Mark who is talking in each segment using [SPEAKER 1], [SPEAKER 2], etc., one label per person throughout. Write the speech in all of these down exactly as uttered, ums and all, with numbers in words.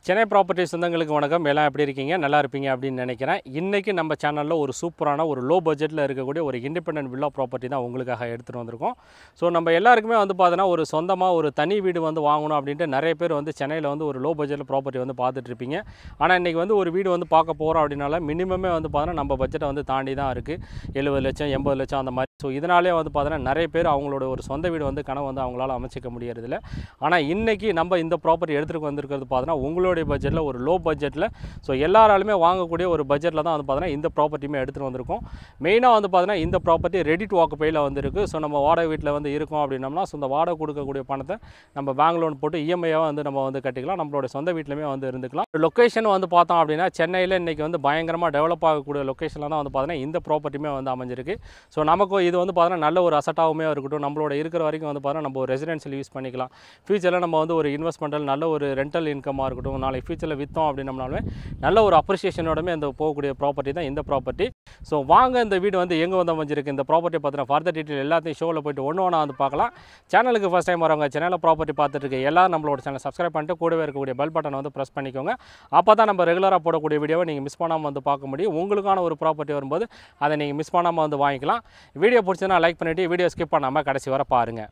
[SPEAKER 1] Chennai property சொந்தங்களுக்கு வணக்கம். எல்லாம் எப்படி இருக்கீங்க? நல்லா இருப்பீங்க அப்படின்னு நினைக்கிறேன். இன்றைக்கி நம்ம சேனலில் ஒரு சூப்பரான ஒரு லோ பட்ஜெட்டில் இருக்கக்கூடிய ஒரு இண்டிபெண்டன்ட் வில்லா ப்ராப்பர்ட்டி தான் உங்களுக்காக எடுத்துகிட்டு வந்திருக்கோம். ஸோ நம்ம எல்லாருக்குமே வந்து பார்த்தீங்கன்னா ஒரு சொந்தமாக ஒரு தனி வீடு வந்து வாங்கணும் அப்படின்ட்டு நிறைய பேர் வந்து சென்னையில் வந்து ஒரு லோ பட்ஜெட்டில் ப்ராப்பர்ட்டி வந்து பார்த்துட்ருப்பீங்க. ஆனால் இன்றைக்கி வந்து ஒரு வீடு வந்து பார்க்க போகிறோம் அப்படின்னால மினிமமே வந்து பார்த்தீங்கன்னா நம்ம பட்ஜெட்டை வந்து தாண்டி தான் இருக்குது. எழுபது லட்சம் எண்பது லட்சம் அந்த மாதிரி. ஸோ இதனாலே வந்து பார்த்தீங்கன்னா நிறைய பேர் அவங்களோட ஒரு சொந்த வீடு வந்து கனவு வந்து அவங்களால அமைச்சிக்க முடியறதில்ல. ஆனால் இன்றைக்கி நம்ம இந்த ப்ராப்பர்ட்டி எடுத்துகிட்டு வந்திருக்கிறது பார்த்தீங்கன்னா உங்களோட பட்ஜெட்டில் ஒரு லோ பட்ஜெட்டில் ஸோ எல்லாராலுமே வாங்கக்கூடிய ஒரு பட்ஜெட்டில் தான் வந்து பார்த்தீங்கன்னா இந்த ப்ராப்பர்ட்டியுமே எடுத்துகிட்டு வந்திருக்கோம். மெயினாக வந்து பார்த்தீங்கன்னா இந்த ப்ராப்பர்ட்டி ரெடி டு ஆக்குபையில் வந்துருக்கு. ஸோ நம்ம வாடகை வீட்டில் வந்து இருக்கோம் அப்படின்னம்னா ஸோ இந்த வாடகை கொடுக்கக்கூடிய பணத்தை நம்ம பேங்க் லோன் போட்டு இஎம்ஐயாக வந்து நம்ம வந்து கட்டிக்கலாம். நம்மளோட சொந்த வீட்டிலுமே வந்து இருந்துக்கலாம். லொக்கேஷன் வந்து பார்த்தோம் அப்படின்னா சென்னையில் இன்றைக்கி வந்து பயங்கரமாக டெவலப் ஆகக்கூடிய லொக்கேஷனில் தான் வந்து பார்த்தீங்கன்னா இந்த ப்ராப்பர்ட்டியுமே வந்து அமைஞ்சிருக்கு. ஸோ நமக்கு இது வந்து பார்த்தீங்கன்னா நல்ல ஒரு அசட்டாகவுமே இருக்கட்டும். நம்மளோட இருக்கிற வரைக்கும் வந்து பார்த்தீங்கன்னா நம்ம ஒரு ரெசிடென்ஷியல் யூஸ் பண்ணிக்கலாம். ஃபியூச்சரில் நம்ம வந்து ஒரு இன்வெஸ்ட்மெண்ட்டில் நல்ல ஒரு ரெண்டல் இன்கமாக இருக்கட்டும். நாளைக்கு ஃபியூச்சரில் விற்றோம் அப்படின்னம்னாலுமே நல்ல ஒரு அப்ரிஷியேஷனோடமே அந்த போகக்கூடிய ப்ராப்பர்ட்டி தான் இந்த ப்ராப்பர்ட்டி. ஸோ வாங்க இந்த வீடு வந்து எங்கே வந்து அமைஞ்சிருக்கு, இந்த ப்ராப்பர்ட்டி பார்த்தீங்கன்னா ஃபர்தர் டீட்டெயில் எல்லாத்தையும் ஷோவில் போய்ட்டு ஒன்று ஒன்றா வந்து பார்க்கலாம். சேனலுக்கு ஃபஸ்ட் டைம் வரவங்க சேனலில் ப்ராப்பர்ட்டி பார்த்துட்டு இருக்க எல்லாரும் நம்மளோட சேனல் சப்ஸ்கிரைப் பண்ணிட்டு கூடவே இருக்கக்கூடிய பெல் பட்டனை வந்து ப்ரெஸ் பண்ணிக்கோங்க. அப்போ தான் நம்ம ரெகுலராக போடக்கூடிய வீடியோவை நீங்கள் மிஸ் பண்ணாமல் வந்து பார்க்க முடியும். உங்களுக்கான ஒரு ப்ராப்பர்ட்டி வரும்போது அதை நீங்கள் மிஸ் பண்ணாமல் வந்து வாங்கிக்கலாம். வீடியோ பிடிச்சதுன்னா லைக் பண்ணிவிட்டு வீடியோ ஸ்கிப் பண்ணாமல் கடைசி வரை பாருங்கள்.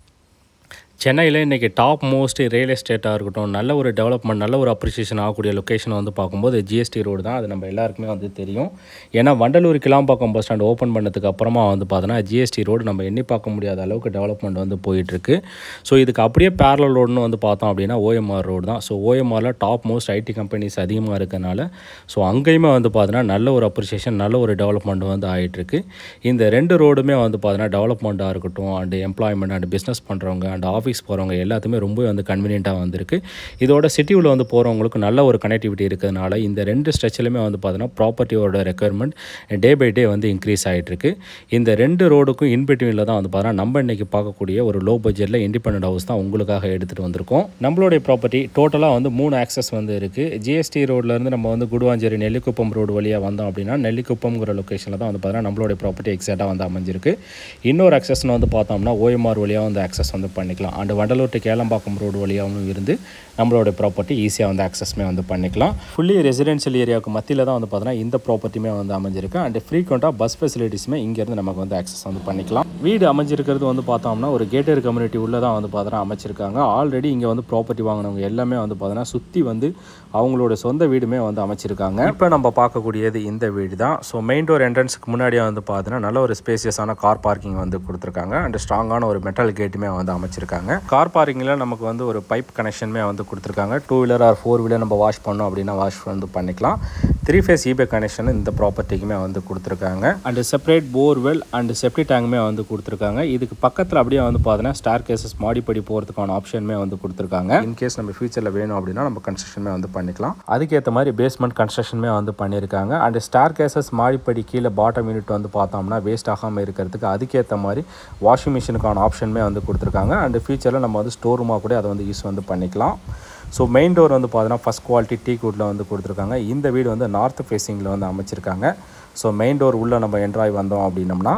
[SPEAKER 1] சென்னையில் இன்றைக்கி டாப் மோஸ்ட் ரியல் எஸ்டேட்டாக இருக்கட்டும், நல்ல ஒரு டெவலப்மெண்ட் நல்ல ஒரு அப்ரிஷியேஷன் ஆகக்கூடிய லொக்கேஷன் வந்து பார்க்கும்போது ஜிஎஸ்டி ரோடு தான். அது நம்ம எல்லாருக்குமே வந்து தெரியும். ஏன்னா Vandalur Kilambakkam bus stand open பண்ணதுக்கு அப்புறமா வந்து பார்த்தோன்னா ஜிஎஸ்டி ரோடு நம்ம எண்ணி பார்க்க முடியாத அளவுக்கு டெவலப்மெண்ட் வந்து போயிட்டுருக்கு. ஸோ இதுக்கு அப்படியே பேரலல் ரோடுன்னு வந்து பார்த்தோம் அப்படின்னா ஓஎம்ஆர் ரோடு தான். ஸோ ஓஎம்ஆரில் டாப் மோஸ்ட் ஐடி கம்பெனிஸ் அதிகமாக இருக்கனால ஸோ அங்கேயுமே வந்து பார்த்தோன்னா நல்ல ஒரு அப்ரிஷியேஷன் நல்ல ஒரு டெவலப்மெண்ட் வந்து ஆகிட்டுருக்கு. இந்த ரெண்டு ரோடுமே வந்து பார்த்தோன்னா டெவலப்மெண்ட்டாக இருக்கட்டும் அண்ட் எம்ப்ளாய்மெண்ட் அண்ட் பிஸ்னஸ் பண்ணுறவங்க அண்ட் ஆஃபீஸ் போகிறவங்க எல்லாத்துமே ரொம்ப வந்து கன்வீனியண்ட்டாக வந்திருக்கு. இதோட சிட்டியில் வந்து போகிறவங்களுக்கு நல்ல ஒரு கனெக்டிவிட்டி இருக்கிறதுனால இந்த ரெண்டு ஸ்ட்ரெச்சிலுமே வந்து பார்த்தீங்கன்னா ப்ராப்பர்ட்டியோட ரெக்குயர்மெண்ட் டே பை டே வந்து இன்க்ரீஸ் ஆகிட்டுருக்கு. இந்த ரெண்டு ரோடுக்கும் இன்பிட்வீனில் தான் வந்து பார்த்தீங்கன்னா நம்ம இன்றைக்கி பார்க்கக்கூடிய ஒரு லோ பட்ஜெட்டில் இண்டிபெண்டன்ட் ஹவுஸ் தான் உங்களுக்காக எடுத்துகிட்டு வந்திருக்கோம். நம்மளுடைய ப்ராப்பர்ட்டி டோட்டலாக வந்து மூணு ஆக்சஸ் வந்து இருக்குது. ஜிஎஸ்டி ரோட்லேருந்து நம்ம வந்து குடுவாஞ்சேரி நெல்லிக்குப்பம் ரோடு வழியாக வந்தோம் அப்படின்னா நெல்லிக்குப்பம்ங்கிற லொக்கேஷனில் தான் வந்து பார்த்தீங்கன்னா நம்மளுடைய ப்ராப்பர்ட்டி எக்ஸாக்டாக வந்து அமைஞ்சிருக்கு. இன்னொரு ஆக்சஸ்னு வந்து பார்த்தோம்னா ஓஎம்ஆர் வழியாக வந்து ஆக்சஸ் வந்து பண்ணிக்கலாம். And Vandalur to Kelambakkam road வழியாகவும் இருந்து நம்மளோட ப்ராப்பர்ட்டி ஈஸியாக வந்து ஆக்சஸ்மே வந்து பண்ணிக்கலாம். ஃபுல்லி ரெசிடென்ஷியல் ஏரியாவுக்கு மத்தியில் தான் வந்து பார்த்தீங்கன்னா இந்த ப்ராப்பர்ட்டியுமே வந்து அமைஞ்சிருக்கு. அண்ட் ஃப்ரீக்வெண்ட்டாக பஸ் ஃபெசிலிட்டிஸுமே இங்கேருந்து நமக்கு வந்து ஆக்சஸ் வந்து பண்ணிக்கலாம். வீடு அமைஞ்சிருக்கிறது வந்து பார்த்தோம்னா ஒரு கேட்டட் கம்யூனிட்டி உள்ளே தான் வந்து பார்த்தீங்கன்னா அமைச்சிருக்காங்க. ஆல்ரெடி இங்கே வந்து ப்ராப்பர்ட்டி வாங்கினவங்க எல்லாமே வந்து பார்த்தீங்கன்னா சுற்றி வந்து அவங்களோட சொந்த வீடுமே வந்து அமைச்சிருக்காங்க. இப்போ நம்ம பார்க்கக்கூடியது இந்த வீடு தான். ஸோ மெயின் டோர் என்ட்ரன்ஸுக்கு முன்னாடியே வந்து பார்த்தீங்கன்னா நல்ல ஒரு ஸ்பேசியஸான கார் பார்க்கிங் வந்து கொடுத்துருக்காங்க. அண்ட் ஸ்ட்ராங்கான ஒரு மெட்டல் கேட்டுமே வந்து அமைச்சிருக்காங்க. கார் பார்க்கிங்கில் நமக்கு வந்து ஒரு பைப் கனெக்ஷனுமே வந்து கொடுத்துருக்காங்க. Two wheeler or four wheeler நம்ம வாஷ் பண்ணோம் அப்படின்னா வாஷ் வந்து பண்ணிக்கலாம். த்ரீ ஃபேஸ் ஈபே கனெக்ஷன் இந்த ப்ராப்பர்ட்டிக்குமே வந்து கொடுத்துருக்காங்க. And separate borewell and septic டேங்குமே வந்து கொடுத்துருக்காங்க. இதுக்கு பக்கத்தில் அப்படியே வந்து பார்த்தீங்கன்னா ஸ்டார் கேசஸ் மாடிப்படி போகிறதுக்கான ஆப்ஷனுமே வந்து கொடுத்துருக்காங்க. இன்கேஸ் நம்ம ஃபியூச்சரில் வேணும் அப்படின்னா நம்ம கன்ஸ்ட்ரக்ஷனுமே வந்து பண்ணிக்கலாம். அதுக்கேற்ற மாதிரி பேஸ்மெண்ட் கன்ஸ்ட்ரக்ஷனுமே வந்து பண்ணியிருக்காங்க. அண்ட் ஸ்டார் கேசஸ் மாடிப்படி கீழே பாட்டம் யூனிட் வந்து பார்த்தோம்னா வேஸ்ட் ஆகாமல் இருக்கிறதுக்கு அதுக்கேற்ற மாதிரி வாஷிங் மிஷினுக்கான ஆப்ஷனுமே வந்து கொடுத்துருக்காங்க. அண்ட் ஃபியூச்சரில் நம்ம வந்து ஸ்டோர் ரூமாக கூட அதை வந்து யூஸ் வந்து பண்ணிக்கலாம். ஸோ மெயின் டோர் வந்து பார்த்தீங்கன்னா ஃபஸ்ட் குவாலிட்டி டீ குட்டில் வந்து கொடுத்துருக்காங்க. இந்த வீடு வந்து நார்த் ஃபேஸிங்கில் வந்து அமைச்சிருக்காங்க. ஸோ மெயின் டோர் உள்ளே நம்ம என்ட்ராய் வந்தோம் அப்படின்னம்னா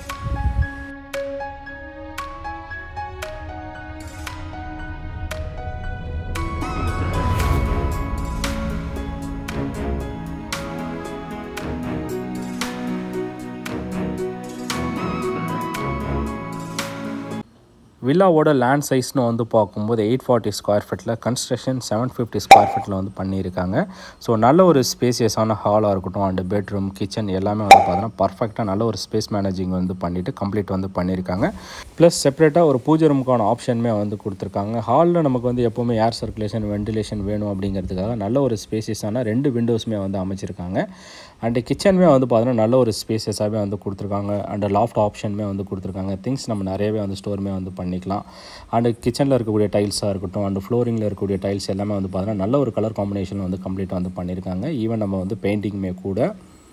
[SPEAKER 1] வில்லாவோட லேண்ட் சைஸ்னு வந்து பார்க்கும்போது எயிட் ஃபார்ட்டி ஸ்கொயர் ஃபீட்டில் கன்ஸ்ட்ரக்ஷன் செவன் ஃபிஃப்டி ஸ்கொயர் ஃபீட்டில் வந்து பண்ணியிருக்காங்க. ஸோ நல்ல ஒரு ஸ்பேசியஸான ஹாலாக இருக்கட்டும் அண்ட் பெட்ரூம் கிச்சன் எல்லாமே வந்து பார்த்தீங்கன்னா பர்ஃபெக்டாக நல்ல ஒரு ஸ்பேஸ் மேனேஜிங் வந்து பண்ணிவிட்டு கம்ப்ளீட் வந்து பண்ணியிருக்காங்க. ப்ளஸ் செப்பரேட்டாக ஒரு பூஜை ரூமுக்கான ஆப்ஷனுமே வந்து கொடுத்துருக்காங்க. ஹாலில் நமக்கு வந்து எப்போவுமே ஏர் சர்க்குலேஷன் வென்டிலேஷன் வேணும் அப்படிங்கிறதுக்காக நல்ல ஒரு ஸ்பேசியஸான ரெண்டு விண்டோஸுமே வந்து அமைச்சிருக்காங்க. அண்டு கிச்சனுமே வந்து பார்த்தீங்கன்னா நல்ல ஒரு ஸ்பேசியஸாகவே வந்து கொடுத்துருக்காங்க. அண்ட் லாஃப்ட் ஆப்ஷனுமே வந்து கொடுத்துருக்காங்க. திங்ஸ் நம்ம நிறையவே வந்து ஸ்டோருமே வந்து பண்ணிக்கலாம். அண்டு கிச்சனில் இருக்கக்கூடிய டைல்ஸாக இருக்கட்டும் அண்ட் ஃப்ளோரிங்கில் இருக்கக்கூடிய டைல்ஸ் எல்லாமே வந்து பார்த்தீங்கன்னா நல்ல ஒரு கலர் காம்பினேஷன் வந்து கம்ப்ளீட்டாக வந்து பண்ணியிருக்காங்க. ஈவன் நம்ம வந்து பெயிண்டிங்குமே கூட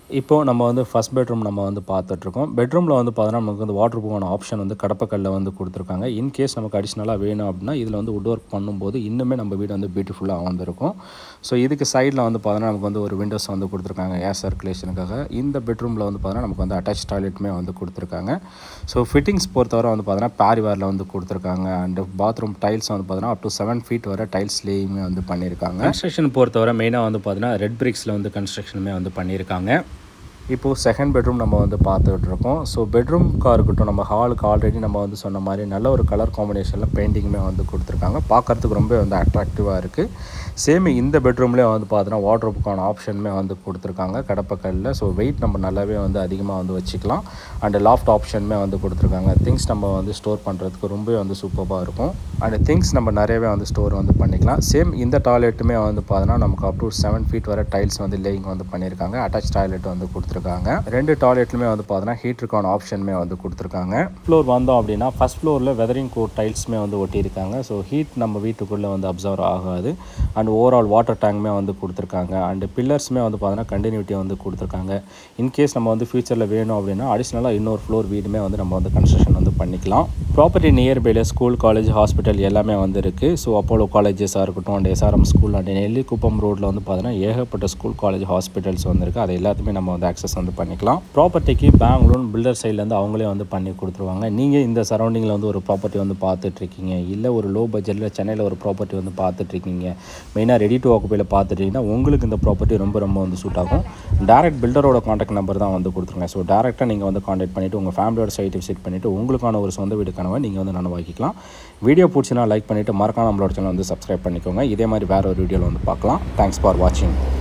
[SPEAKER 1] இப்போ நம்ம வந்து ஃபர்ஸ்ட் பெட்ரூம் நம்ம வந்து பார்த்துட்ருக்கோம். பெட்ரூமில் வந்து பார்த்தோன்னா நமக்கு வந்து வாட்டர் ப்ரூஃபான ஆப்ஷன் வந்து கடப்பக்கல்ல வந்து கொடுத்துருக்காங்க. இன்கேஸ் நமக்கு அடிஷ்னலாக வேணும் அப்படின்னா இதில் வந்து வுட் ஒர்க் பண்ணும்போது இன்னுமே நம்ம வீடு வந்து பியூட்டிஃபுல்லாக வந்திருக்கும். ஸோ இதுக்கு சைடில் வந்து பார்த்தோன்னா நமக்கு வந்து ஒரு விண்டோஸ் வந்து கொடுத்துருக்காங்க ஏர் சர்க்குலேஷனுக்காக. இந்த பெட்ரூமில் வந்து பார்த்தோன்னா நமக்கு வந்து அட்டாச் டாய்லெட்டுமே வந்து கொடுத்துருக்காங்க. ஸோ ஃபிட்டிங்ஸ் பொறுத்தவரை வந்து பார்த்தோன்னா பேரிவேரில் வந்து கொடுத்துருக்காங்க. அண்ட் பாத்ரூம் டைல்ஸ் வந்து பார்த்தோன்னா அப் டு செவன் ஃபீட் வரை டைல்ஸ் லேயுமே வந்து பண்ணியிருக்காங்க. கன்ஸ்ட்ரக்ஷன் பொறுத்தவரை மெயினாக வந்து பார்த்தோன்னா ரெட் பிரிக்ஸில் வந்து கன்ஸ்ட்ரக்ஷனுமே வந்து பண்ணியிருக்காங்க. இப்போது செகண்ட் பெட்ரூம் நம்ம வந்து பார்த்துக்கிட்டு இருக்கோம். ஸோ பெட்ரூம்க்காக இருக்கட்டும், நம்ம ஹாலுக்கு ஆல்ரெடி நம்ம வந்து சொன்ன மாதிரி நல்ல ஒரு கலர் காம்பினேஷனில் பெயிண்டிங்குமே வந்து கொடுத்துருக்காங்க. பார்க்குறதுக்கு ரொம்ப வந்து அட்ராக்டிவாக இருக்குது. சேம் இந்த பெட்ரூம்லேயே வந்து பார்த்தோன்னா வார்ட்ரோப்புக்கான ஆப்ஷனுமே வந்து கொடுத்துருக்காங்க கடப்பக்கல்லில். ஸோ வெயிட் நம்ம நல்லாவே வந்து அதிகமாக வந்து வச்சுக்கலாம். அண்டு லாஃப்ட் ஆப்ஷனுமே வந்து கொடுத்துருக்காங்க. திங்ஸ் நம்ம வந்து ஸ்டோர் பண்ணுறதுக்கு ரொம்பவே வந்து சூப்பராக இருக்கும். அண்டு திங்ஸ் நம்ம நிறையவே வந்து ஸ்டோர் வந்து பண்ணிக்கலாம். சேம் இந்த டாய்லெட்டுமே வந்து பார்த்தோன்னா நமக்கு அப் டு செவன் ஃபீட் வரை டைல்ஸ் வந்து லேயிங் வந்து பண்ணியிருக்காங்க. அட்டாச் டாய்லெட் வந்து கொடுத்துருக்காங்க. ரெண்டு டாய்லெட்லுமே வந்து பார்த்தோன்னா ஹீட்டருக்கான ஆப்ஷனுமே வந்து கொடுத்துருக்காங்க. ஃப்ளோர் வந்தோம் அப்படின்னா ஃபர்ஸ்ட் ஃப்ளோரில் வெதரிங் கோட் டைல்ஸுமே வந்து ஒட்டியிருக்காங்க. ஸோ ஹீட் நம்ம வீட்டுக்குள்ளே வந்து அப்சர்வ் ஆகாது. அண்ட் ஓவரால் வாட்டர் டேங்க்மே வந்து கொடுத்துருக்காங்க. அண்டு பில்லர்ஸுமே வந்து பார்த்தோன்னா கண்டினியூட்டி வந்து கொடுத்துருக்காங்க. இன்கேஸ் நம்ம வந்து ஃபியூச்சரில் வேணும் அப்படின்னா அடிஷ்னலாக இன்னொரு ஃப்ளோர் வீடுமே வந்து நம்ம வந்து கன்ஸ்ட்ரக்ஷன் வந்து பண்ணிக்கலாம். ப்ராப்பர்ட்டி நியர்பையில் ஸ்கூல், காலேஜ், ஹாஸ்பிட்டல் எல்லாமே வந்து இருக்குது. ஸோ அப்போலோ காலேஜஸாக இருக்கட்டும், and SRM school, and Nellikuppam ரோட்டில் வந்து பார்த்தோன்னா ஏகப்பட்ட ஸ்கூல், காலேஜ், ஹாஸ்பிட்டல்ஸ் வந்துருக்கு. அது எல்லாத்தையுமே நம்ம வந்து ஆக்சஸ் வந்து பண்ணிக்கலாம். ப்ராப்பர்ட்டிக்கு பேங்க் லோன் பில்டர் சைட்லேருந்து அவங்களே வந்து பண்ணி கொடுத்துருவாங்க. நீங்கள் இந்த சரௌண்டிங்கில் வந்து ஒரு ப்ராப்பர்ட்டி வந்து பார்த்துட்ருக்கீங்க, இல்லை ஒரு லோ பட்ஜெட்டில் சென்னையில் ஒரு ப்ராப்பர்ட்டி வந்து பார்த்துட்ருக்கீங்க, மெயினாக ரெடி டு ஆக்குபையில் பார்த்துட்டிங்கன்னா உங்களுக்கு இந்த ப்ராப்பர்ட்டி ரொம்ப ரொம்ப வந்து சூட் ஆகும். டேரக்ட் பில்டரோட காண்டாக்ட் நம்பர் தான் வந்து கொடுத்துருங்க. ஸோ டேரெக்டாக நீங்கள் வந்து காண்டாக்ட் பண்ணிவிட்டு உங்கள் ஃபேமிலியோட சைட்டை விசிட் பண்ணிவிட்டு உங்களுக்கான ஒரு சொந்த வீடு கனவை நீங்கள் வந்து நனவாக்கிக்கலாம். வீடியோ பிடிச்சினா லைக் பண்ணிவிட்டு மறக்காம நம்மளோட சேனல் வந்து சப்ஸ்கிரைப் பண்ணிக்கோங்க. இதே மாதிரி வேறு ஒரு வீடியோவில் வந்து பார்க்கலாம். தேங்க்ஸ் ஃபார் வாட்சிங்.